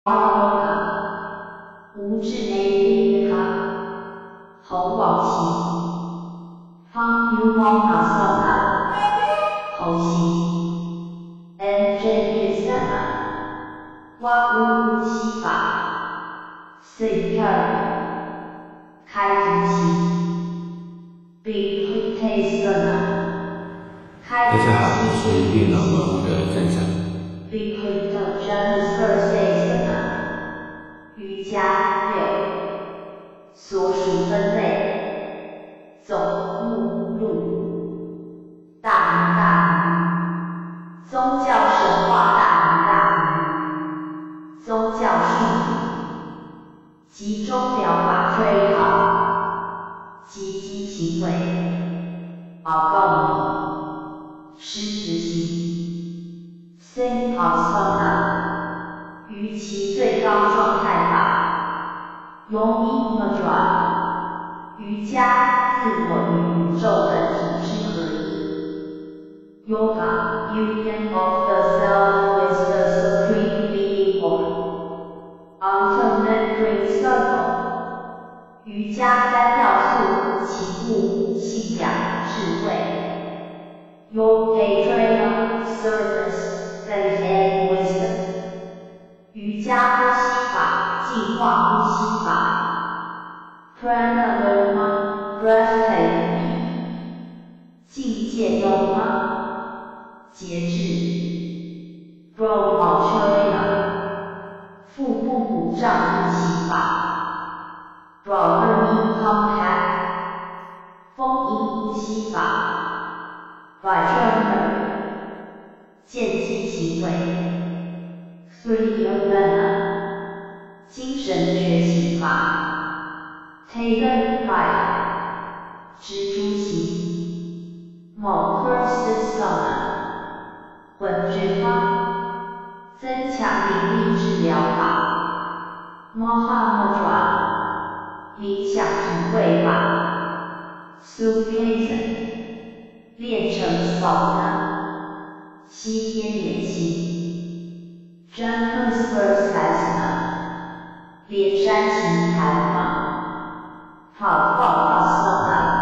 无智内的猴王旗，方于王马上的猴形 ，NJ 月散挖无西法 ，Sing 开服期 ，Big Taste 开服期。 大家好，我是电脑文物的站长。 Big Taste 瑜伽6，所属分类，总目录，大鱼，宗教神话大鱼，宗教术语，集中疗法推好，积极行为，报告你，狮子心 ，Sing Persona。于其最高状态法，用阴和转，瑜伽自我与宇宙本体之合一。Yoga union of the self with the supreme being ultimate principle。瑜伽3要素：起步、信仰、智慧。Yoga trainer service faith and wisdom。瑜伽呼吸法，净化呼吸法 ，Pranayama breathtaking， 境界Yoma， 节制 ，Brahmacharya， 腹部鼓胀呼吸法 ，Brahmani compact， 丰盈呼吸法 ，Vajrayana， 渐进行为。Free Yoga， 精神觉醒法 ，Taylor Fire， 蜘蛛形 ，Motor System， 混觉法，增强灵力治疗法 ，Mahamudra， 冥想体会法 ，Sukhasana， 练成 Sauna， 西天练习。Transversalism， 连山形